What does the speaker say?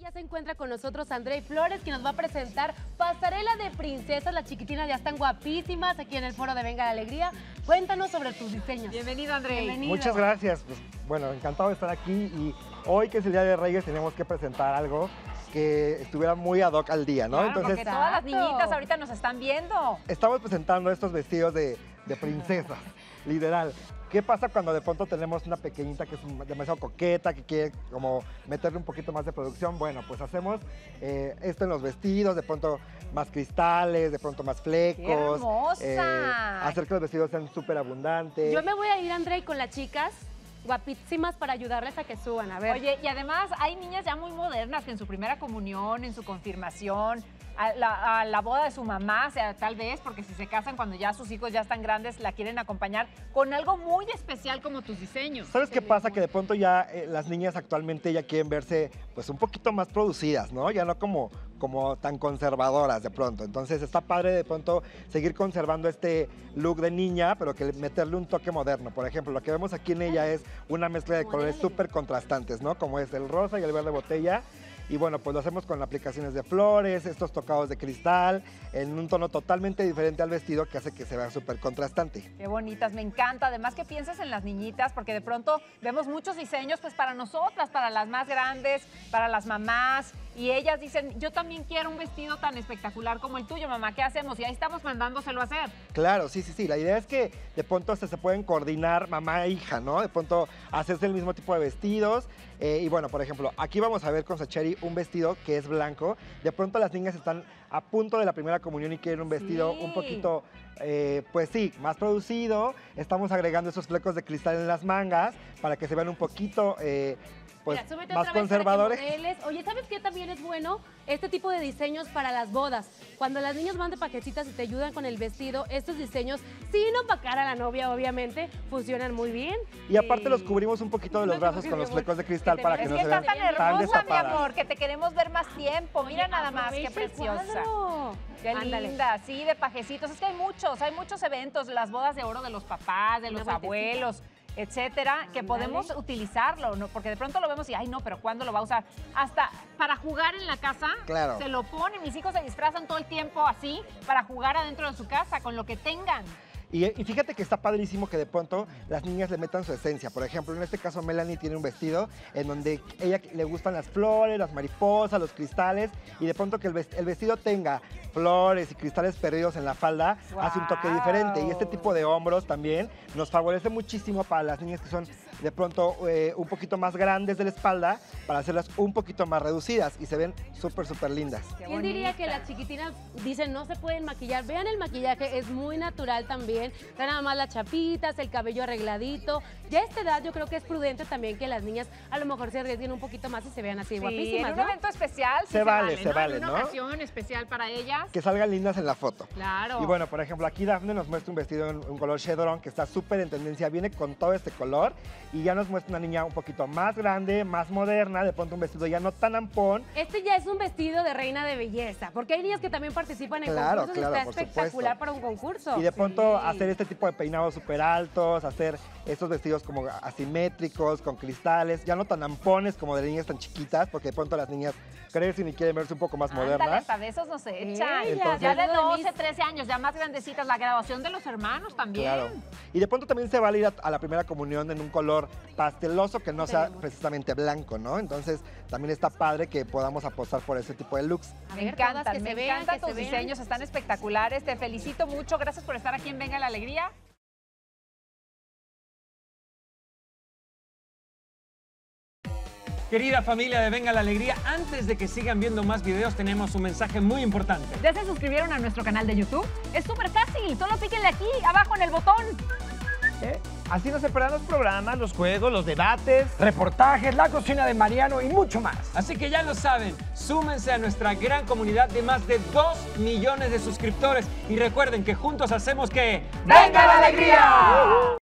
Ya se encuentra con nosotros Andrei Flores, que nos va a presentar Pasarela de Princesas. Las chiquitinas ya están guapísimas aquí en el foro de Venga la Alegría. Cuéntanos sobre tus diseños. Bienvenido, Andrei. Bienvenido. Muchas gracias. Pues, bueno, encantado de estar aquí y hoy que es el Día de Reyes tenemos que presentar algo que estuviera muy ad hoc al día, ¿no? Claro, Entonces, porque todas las niñitas ahorita nos están viendo. estamos presentando estos vestidos de princesas, literal. ¿Qué pasa cuando de pronto tenemos una pequeñita que es demasiado coqueta, que quiere como meterle un poquito más de producción? Bueno, pues hacemos esto en los vestidos, de pronto más cristales, de pronto más flecos. ¡Qué hermosa! Hacer que los vestidos sean súper abundantes. Yo me voy a ir, Andrei, con las chicas guapísimas para ayudarles a que suban. A ver. Oye, y además hay niñas ya muy modernas que en su primera comunión, en su confirmación, a la boda de su mamá, o sea, tal vez, porque si se casan cuando ya sus hijos ya están grandes, la quieren acompañar con algo muy especial como tus diseños. ¿Sabes qué pasa? Que de pronto ya las niñas actualmente ya quieren verse pues un poquito más producidas, ¿no? Ya no como tan conservadoras de pronto. Entonces está padre de pronto seguir conservando este look de niña, pero que meterle un toque moderno. Por ejemplo, lo que vemos aquí en ella es una mezcla de colores súper contrastantes, ¿no? Como es el rosa y el verde botella. Y bueno, pues lo hacemos con aplicaciones de flores, estos tocados de cristal, en un tono totalmente diferente al vestido que hace que se vea súper contrastante. Qué bonitas, me encanta. Además que pienses en las niñitas, porque de pronto vemos muchos diseños pues para nosotras, para las más grandes, para las mamás. Y ellas dicen, yo también quiero un vestido tan espectacular como el tuyo, mamá. ¿Qué hacemos? Y ahí estamos mandándoselo a hacer. Claro, sí. La idea es que de pronto se pueden coordinar mamá e hija, ¿no? De pronto hacerse el mismo tipo de vestidos. Y bueno, por ejemplo, aquí vamos a ver con Sacheri un vestido que es blanco. De pronto las niñas están a punto de la primera comunión y quieren un vestido un poquito, pues sí, más producido. Estamos agregando esos flecos de cristal en las mangas para que se vean un poquito... pues, mira, súbete más otra vez conservadores. para que modeles. Oye, ¿sabes qué también es bueno? Este tipo de diseños para las bodas. Cuando las niñas van de pajecitas y te ayudan con el vestido, estos diseños, sin opacar a la novia, obviamente, funcionan muy bien. Y aparte los cubrimos un poquito de los brazos con los flecos de cristal para que no se vean tan tan hermosa, mi destapadas. amor, que te queremos ver más tiempo. Mira Oye, nada más, qué aprovecha el preciosa. cuadro. Qué Ándale. linda, sí, de pajecitos. Es que hay muchos eventos, las bodas de oro de los papás, de Una los vueltecita. abuelos, etcétera, que podemos utilizarlo, ¿no? Porque de pronto lo vemos y, ay, no, pero ¿cuándo lo va a usar? Hasta para jugar en la casa, Claro. se lo ponen. Mis hijos se disfrazan todo el tiempo así para jugar adentro de su casa, con lo que tengan. Y fíjate que está padrísimo que de pronto las niñas le metan su esencia. Por ejemplo, en este caso Melanie tiene un vestido en donde a ella le gustan las flores, las mariposas, los cristales, y de pronto que el vestido tenga flores y cristales perdidos en la falda, hace un toque diferente. Y este tipo de hombros también nos favorece muchísimo para las niñas que son de pronto un poquito más grandes de la espalda, para hacerlas un poquito más reducidas y se ven súper lindas. ¿Quién diría que las chiquitinas dicen no se pueden maquillar? Vean el maquillaje, es muy natural también. Traen nada más las chapitas, el cabello arregladito. Ya a esta edad yo creo que es prudente también que las niñas a lo mejor se arriesguen un poquito más y se vean así Sí, guapísimas, en un ¿no? evento especial sí Se vale, en una ¿no? ocasión especial para ellas. Que salgan lindas en la foto. Claro. Y bueno, por ejemplo, aquí Dafne nos muestra un vestido en un color chedrón que está súper en tendencia, viene con todo este color y ya nos muestra una niña un poquito más grande, más moderna, de pronto un vestido ya no tan ampón. Este ya es un vestido de reina de belleza, porque hay niñas que también participan en Claro, concursos claro, y está por espectacular supuesto. para un concurso. Y de pronto hacer este tipo de peinados súper altos, hacer estos vestidos como asimétricos, con cristales, ya no tan ampones como de niñas tan chiquitas, porque de pronto las niñas crecen y quieren verse un poco más Ándale, modernas. hasta de esos no se echan. Entonces- ya de Saludo de 12, 13 años, ya más grandecitas, la graduación de los hermanos también. Claro. Y de pronto también se vale ir a la primera comunión en un color pasteloso que no sea precisamente blanco, ¿no? Entonces también está padre que podamos apostar por ese tipo de looks. A Me ver, todas encantan, que me se vean, encantan que se tus vean. diseños, están espectaculares. Te felicito mucho, gracias por estar aquí en Venga la Alegría. Querida familia de Venga la Alegría, antes de que sigan viendo más videos, tenemos un mensaje muy importante. ¿Ya se suscribieron a nuestro canal de YouTube? Es súper fácil, solo píquenle aquí, abajo en el botón. Así no se perderán los programas, los juegos, los debates, reportajes, la cocina de Mariano y mucho más. Así que ya lo saben, súmense a nuestra gran comunidad de más de 2 millones de suscriptores y recuerden que juntos hacemos que... ¡Venga la Alegría!